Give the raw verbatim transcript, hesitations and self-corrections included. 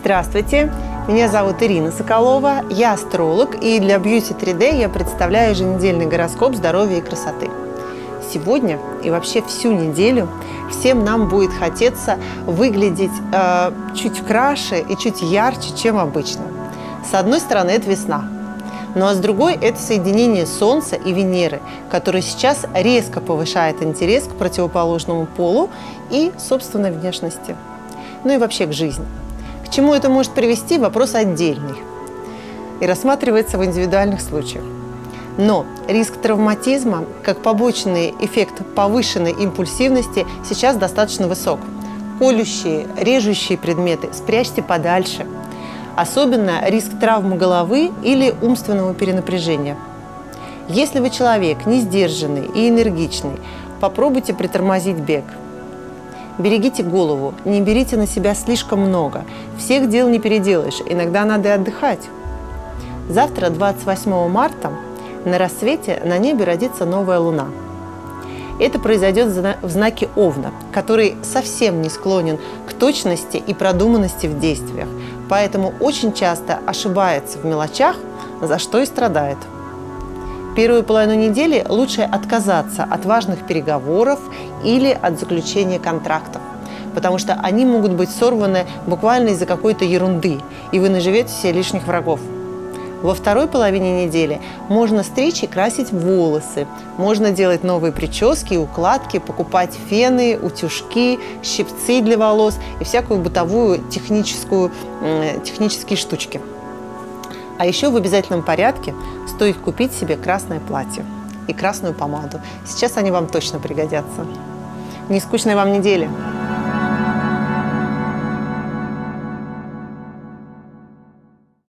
Здравствуйте, меня зовут Ирина Соколова, я астролог, и для Beauty три дэ я представляю еженедельный гороскоп здоровья и красоты. Сегодня и вообще всю неделю всем нам будет хотеться выглядеть э, чуть краше и чуть ярче, чем обычно. С одной стороны, это весна, ну а с другой – это соединение Солнца и Венеры, которое сейчас резко повышает интерес к противоположному полу и собственной внешности, ну и вообще к жизни. К чему это может привести – вопрос отдельный и рассматривается в индивидуальных случаях. Но риск травматизма, как побочный эффект повышенной импульсивности, сейчас достаточно высок. Колющие, режущие предметы спрячьте подальше. Особенно риск травмы головы или умственного перенапряжения. Если вы человек не сдержанный и энергичный, попробуйте притормозить бег. Берегите голову, не берите на себя слишком много. Всех дел не переделаешь, иногда надо и отдыхать. Завтра, двадцать восьмого марта, на рассвете на небе родится новая луна. Это произойдет в знаке Овна, который совсем не склонен к точности и продуманности в действиях, поэтому очень часто ошибается в мелочах, за что и страдает. Первую половину недели лучше отказаться от важных переговоров или от заключения контрактов, потому что они могут быть сорваны буквально из-за какой-то ерунды, и вы наживете себе лишних врагов. Во второй половине недели можно стричь и красить волосы, можно делать новые прически и укладки, покупать фены, утюжки, щипцы для волос и всякую бытовую техническую, технические штучки. А еще в обязательном порядке стоит купить себе красное платье и красную помаду. Сейчас они вам точно пригодятся. Не скучной вам недели!